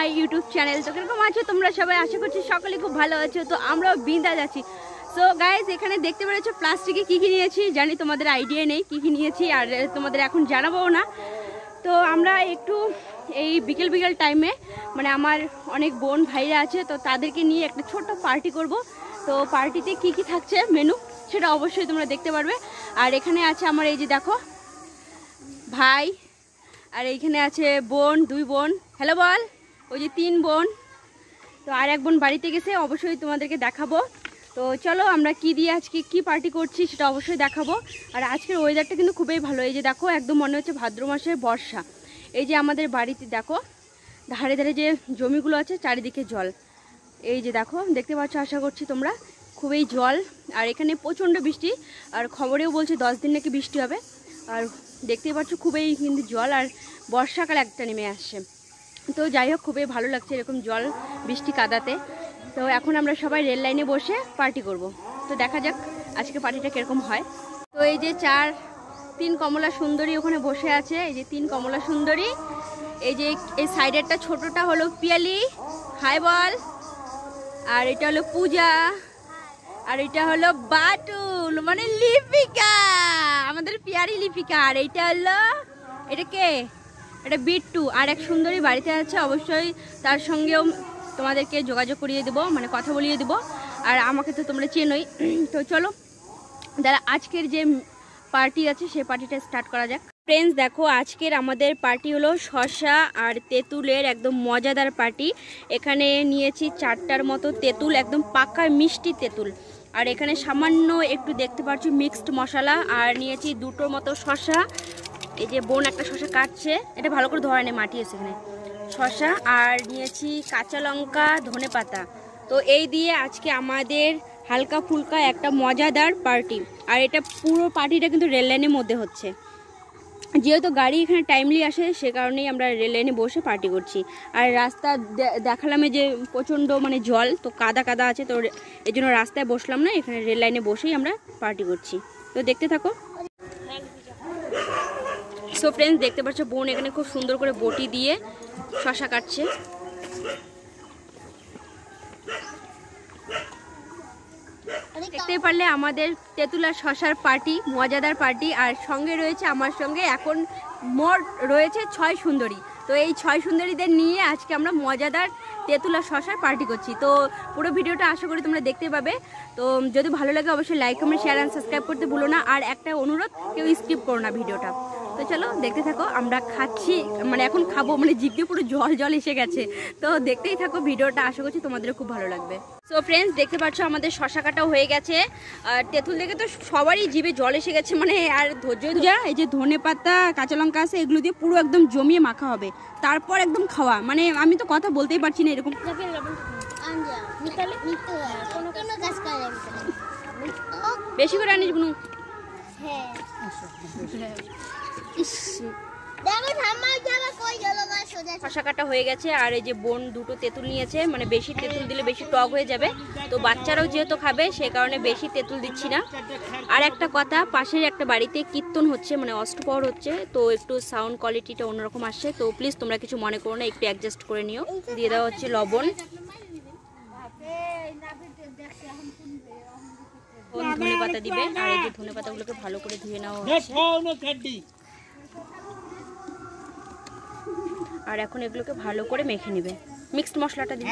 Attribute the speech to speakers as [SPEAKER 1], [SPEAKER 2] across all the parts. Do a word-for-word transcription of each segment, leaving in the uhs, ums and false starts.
[SPEAKER 1] My YouTube channel. তো কিরকম আছো তোমরা সবাই? আশা করছি সকলে খুব ভালো আছো। তো আমরাও বিন্দা যাচ্ছি। সো গাইজ এখানে দেখতে পেরেছো প্লাস্টিকে কী কী নিয়েছি, জানি তোমাদের আইডিয়া নেই কী কী নিয়েছি, আর তোমাদের এখন জানাবোও না। তো আমরা একটু এই বিকেল বিকেল টাইমে মানে আমার অনেক বোন ভাইরা আছে, তো তাদেরকে নিয়ে একটা ছোট্ট পার্টি করব। তো পার্টিতে কি কি থাকছে মেনু সেটা অবশ্যই তোমরা দেখতে পারবে। আর এখানে আছে আমার এই যে দেখো ভাই, আর এইখানে আছে বোন, দুই বোন। হ্যালো বল। ওই যে তিন বোন। তো আর এক বোন বাড়িতে গেছে, অবশ্যই তোমাদেরকে দেখাবো। তো চলো আমরা কি দিয়ে আজকে কি পার্টি করছি সেটা অবশ্যই দেখাবো। আর আজকের ওয়েদারটা কিন্তু খুবই ভালো। এই যে দেখো একদম মনে হচ্ছে ভাদ্র মাসের বর্ষা। এই যে আমাদের বাড়িতে দেখো ধারে ধারে যে জমিগুলো আছে চারিদিকে জল। এই যে দেখো দেখতে পাচ্ছ, আশা করছি তোমরা, খুবই জল। আর এখানে প্রচণ্ড বৃষ্টি, আর খবরেও বলছে দশ দিন নাকি বৃষ্টি হবে। আর দেখতেই পাচ্ছ খুবই কিন্তু জল, আর বর্ষাকাল একটা নেমে আসছে। তো যাই হোক খুবই ভালো লাগছে এরকম জল বৃষ্টি কাদাতে। তো এখন আমরা সবাই রেল লাইনে বসে পার্টি করব। তো দেখা যাক আজকে পার্টিটা কীরকম হয়। তো এই যে চার তিন কমলা সুন্দরী ওখানে বসে আছে, এই যে তিন কমলা সুন্দরী। এই যে এই সাইডেরটা ছোটটা হলো পিয়ালি, হাই বল। আর এটা হলো পূজা, আর এটা হলো বাটুল মানে লিপিকা, আমাদের পিয়ারি লিপিকা। আর এইটা হলো এটা কে, এটা বিট্টু। আর এক সুন্দরী বাড়িতে আছে, অবশ্যই তার সঙ্গেও তোমাদেরকে যোগাযোগ করিয়ে দেবো, মানে কথা বলিয়ে দেবো। আর আমাকে তো তোমরা চেনোই। তো চলো যারা আজকের যে পার্টি আছে সেই পার্টিটা স্টার্ট করা যাক। ফ্রেন্ডস দেখো আজকের আমাদের পার্টি হলো শসা আর তেঁতুলের একদম মজাদার পার্টি। এখানে নিয়েছি চারটার মতো তেঁতুল, একদম পাকা মিষ্টি তেঁতুল। আর এখানে সামান্য একটু দেখতে পাচ্ছ মিক্সড মশলা। আর নিয়েছি দুটোর মতো শসা। এই যে বোন একটা শসা কাটছে, এটা ভালো করে ধরে নেই, মাটি আছে এখানে। শসা আর নিয়েছি কাঁচা লঙ্কা, ধনে পাতা। তো এই দিয়ে আজকে আমাদের হালকা ফুলকা একটা মজাদার পার্টি। আর এটা পুরো পার্টিটা কিন্তু রেল লাইনের মধ্যে হচ্ছে, যেহেতু গাড়ি এখানে টাইমলি আসে সে কারণেই আমরা রেল লাইনে বসে পার্টি করছি। আর রাস্তা দেখালাম যে প্রচণ্ড মানে জল, তো কাদা কাদা আছে, তো এই জন্য রাস্তায় বসলাম না, এখানে রেল লাইনে বসেই আমরা পার্টি করছি। তো দেখতে থাকো। সো ফ্রেন্ডস দেখতে পাচ্ছ বোন এখানে খুব সুন্দর করে বটি দিয়ে শসা কাটছে। দেখতে পারলে আমাদের তেঁতুল আর শসার পার্টি, মজাদার পার্টি। আর সঙ্গে রয়েছে আমার সঙ্গে এখন মোট রয়েছে ছয় সুন্দরী। তো এই ছয় সুন্দরীদের নিয়ে আজকে আমরা মজাদার তেঁতুল আর শসার পার্টি করছি। তো পুরো ভিডিওটা আশা করি তোমরা দেখতে পাবে। তো যদি ভালো লাগে অবশ্যই like comment share and subscribe করতে ভুলো না। আর একটা অনুরোধ, কেউ স্কিপ করো না ভিডিওটা। তো চলো দেখতে থাকো, আমরা খাচ্ছি, মানে এখন খাবো, মানে জিভ দিয়ে পুরো জল জল এসে গেছে। তো দেখতেই থাকো ভিডিওটা, আশা করছি তোমাদেরও খুব ভালো লাগবে। সো ফ্রেন্ডস দেখতে পাচ্ছ আমাদের শসা কাটাও হয়ে গেছে। আর তেঁতুল দেখে তো সবারই জিভে জল এসে গেছে, মানে আর ধৈর্য যা। এই যে ধনে পাতা কাঁচা লঙ্কা আছে, এগুলো দিয়ে পুরো একদম জমিয়ে মাখা হবে, তারপর একদম খাওয়া। মানে আমি তো কথা বলতেই পারছি না এরকম। বেশি করে আনিস বুনু। শসা কাটা হয়ে গেছে। আর এই যে বোন দুটো তেঁতুল নিয়েছে, মানে বেশি তেঁতুল দিলে বেশি টক হয়ে যাবে, তো বাচ্চারাও যেহেতু খাবে সে কারণে বেশি তেঁতুল দিচ্ছি না। আর একটা কথা, পাশের একটা বাড়িতে কীর্তন হচ্ছে, মানে অষ্টপ্রহর হচ্ছে, তো একটু সাউন্ড কোয়ালিটিটা অন্যরকম আসছে। তো প্লিজ তোমরা কিছু মনে করো না, একটু অ্যাডজাস্ট করে নিও। দিয়ে দেওয়া হচ্ছে লবণ, ধনে পাতা দিবে। আর এই যে ধনে পাতাগুলোকে ভালো করে ধুয়ে নেওয়া হচ্ছে। আর এখন এগুলোকে ভালো করে মেখে নেবে। মিক্সড মশলাটা দিবি।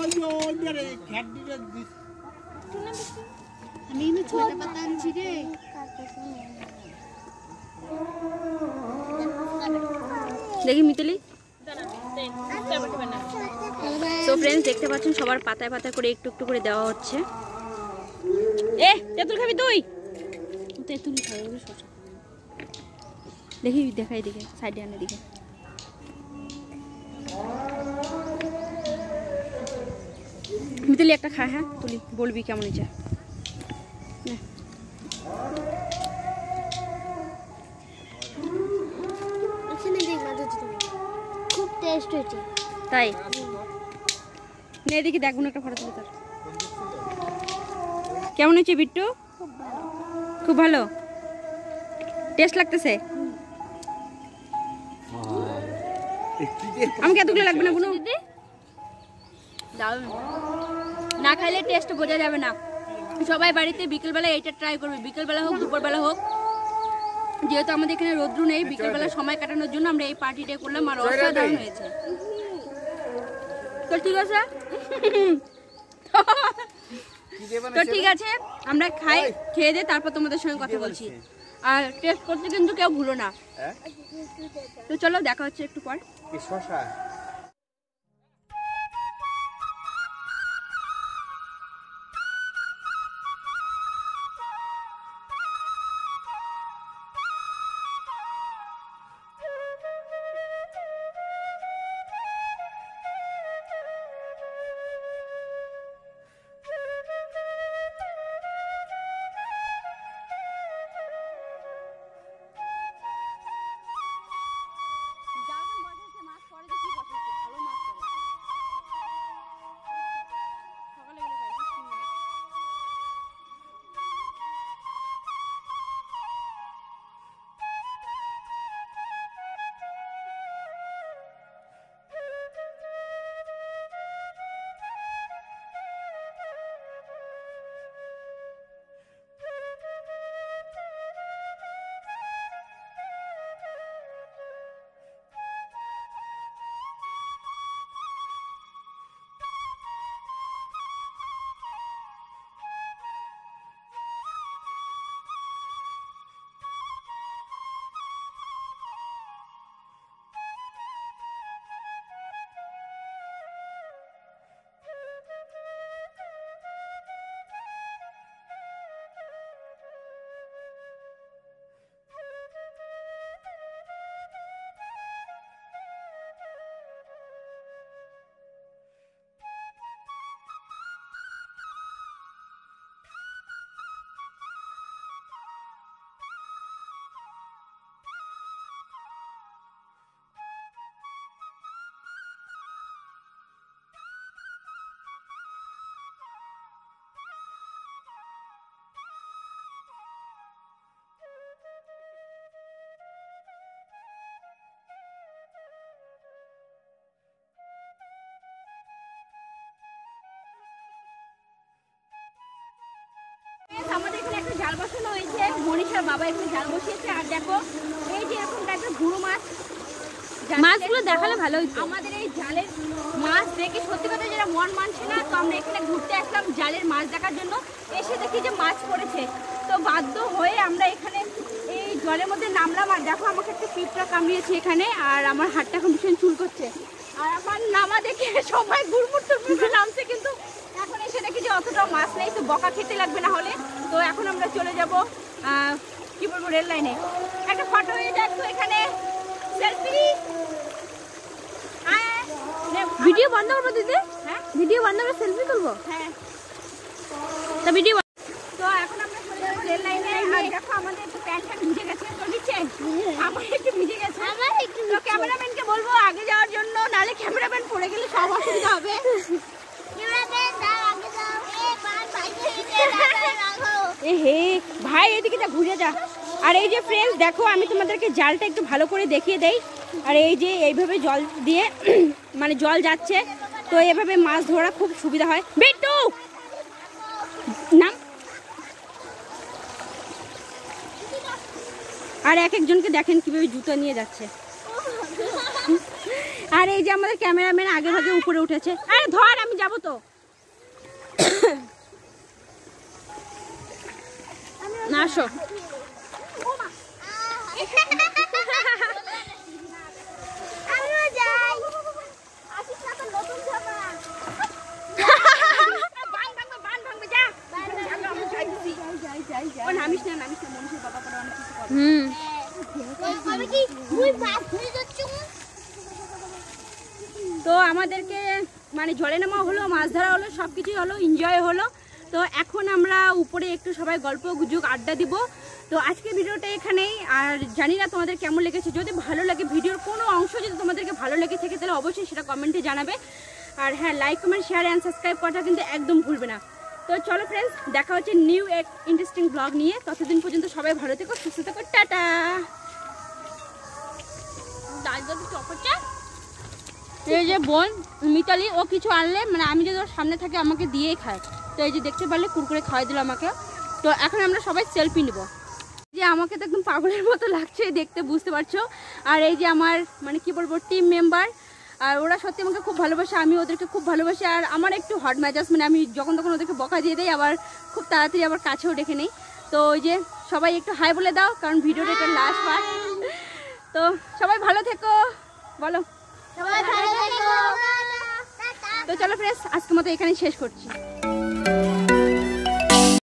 [SPEAKER 1] দেখি মিতালি। তো ফ্রেন্ডস দেখতে পাচ্ছেন সবার পাতায় পাতায় করে একটু একটু করে দেওয়া হচ্ছে। এ তেঁতুল খাবি তুই? তেঁতুল খাবি? দেখি দেখাই, দিকে সাইডে আনে দিকে। মিতালি একটা খা, হ্যাঁ তুলি বলবি কেমন হয়েছে। খুব টেস্ট হয়েছে তাই? নে দেখি দেখুন একটা ফটো তুলে। তার কেমন হয়েছে বিট্টু? খুব ভালো টেস্ট লাগতেছে। আমাকে এতগুলো লাগবে না বুনু? দারুণ, না খাইলে টেস্ট বোঝা যাবে না। সবাই বাড়িতে বিকেলবেলা এইটা ট্রাই করবে, বিকেলবেলা হোক দুপুরবেলা হোক, যেহেতু আমাদের এখানে রোদ্রু নেই, বিকেলবেলা সময় কাটানোর জন্য আমরা এই পার্টিটা করলাম আর অসাধারণ হয়েছে। তো ঠিক আছে তো ঠিক আছে আমরা খাই, খেয়ে দিয়ে তারপর তোমাদের সঙ্গে কথা বলছি। আর টেস্ট করতে কিন্তু কেউ ভুলো না। তো চলো দেখা হচ্ছে একটু পর। আমাদের এখানে একটা জাল বসানো হয়েছে, মনীষার বাবা এখানে জাল বসিয়েছে। আর দেখো এই যে এরকম টাইপের গুঁড়ো মাছ, মাছগুলো দেখালে ভালো হতো। আমাদের এই জালের মাছ দেখে সত্যি কথা যেটা মন মানছে না, তো আমরা এখানে ঘুরতে আসলাম জালের মাছ দেখার জন্য। এসে দেখি যে মাছ পড়েছে, তো বাধ্য হয়ে আমরা এখানে এই জলের মধ্যে নামলাম। আর দেখো আমাকে একটা পিঁপড়া কামড়িয়েছে এখানে, আর আমার হাতটা এখন ভীষণ চুল করছে। আর আমার নামা দেখে সবাই গুড়মুড় টুড়মুড় নামছে, কিন্তু এখন এসে দেখি যে অতটাও মাছ নেই, তো বকা খেতে লাগবে না হলে। তো এখন আমরা চলে যাব কি বলবো রেল লাইনে। একটা ফটো হয়ে যাক তো এখানে সেলফি। ভিডিও বন্ধ করবো দিদি? হ্যাঁ ভিডিও বন্ধ করে সেলফি তুলবো। হ্যাঁ তো ভিডিও। তো এখন আমরা চলে যাবো রেল লাইনে। আর দেখো আমাদের একটু প্যান্ট প্যান্ট ভিজে গেছে, তো নিচে আমার একটু ভিজে গেছে। তো ক্যামেরাম্যানকে বলবো আগে যাওয়ার জন্য, নাহলে ক্যামেরাম্যান পড়ে গেলে সব অসুবিধা হবে। এ হে ভাই এদিকে যা, ঘুরে যা। আর এই যে ফ্রেন্ডস দেখো আমি তোমাদেরকে জালটা একটু ভালো করে দেখিয়ে দেই। আর এই যে এইভাবে জল দিয়ে মানে জল যাচ্ছে, তো এইভাবে মাছ ধরা খুব সুবিধা হয়। বিট্টু নাম। আর এক একজনকে দেখেন কিভাবে জুতো নিয়ে যাচ্ছে। আর এই যে আমাদের ক্যামেরাম্যান আগে ভাগে উপরে উঠেছে। আরে ধর, আমি যাব তো। না আসো। তো আমাদেরকে মানে জলে নামা হলো, মাছ ধরা হলো, সব কিছুই হলো, এনজয় হলো। তো এখন আমরা উপরে একটু সবাই গল্প গুজব আড্ডা দিব। তো আজকে ভিডিওটা এখানেই। আর জানি না তোমাদের কেমন লেগেছে, যদি ভালো লাগে ভিডিওর কোনো অংশ যদি তোমাদেরকে ভালো লেগে থাকে তাহলে অবশ্যই সেটা কমেন্টে জানাবে। আর হ্যাঁ, like comment share and subscribe করাটা কিন্তু একদম ভুলবে না। তো চলো ফ্রেন্ডস, দেখা হচ্ছে নিউ এক ইন্টারেস্টিং ব্লগ নিয়ে। ততদিন পর্যন্ত সবাই ভালো থেকো, সুস্থ থেকো, টাটা। এই যে বোন মিতালি, ও কিছু আনলে মানে আমি যদি ওর সামনে থাকে আমাকে দিয়েই খায়। তো এই যে দেখতে পারলে কুরকুরে খাওয়াই দিল আমাকে। তো এখন আমরা সবাই সেলফি নিব। যে আমাকে তো একদম পাগলের মতো লাগছে দেখতে, বুঝতে পারছো। আর এই যে আমার মানে কি বলবো টিম মেম্বার, আর ওরা সত্যি আমাকে খুব ভালোবাসে, আমি ওদেরকে খুব ভালোবাসি। আর আমার একটু হট মেজাজ, মানে আমি যখন তখন ওদেরকে বকা দিয়ে দেই, আবার খুব তাড়াতাড়ি আবার কাছেও ডেকে নেই। তো ওই যে সবাই একটু হাই বলে দাও, কারণ ভিডিওটা এটা লাস্ট পার্ট। তো সবাই ভালো থেকো, বলো সবাই ভালো থেকো। তো চলো ফ্রেন্ডস, আজকের মতো এখানেই শেষ করছি।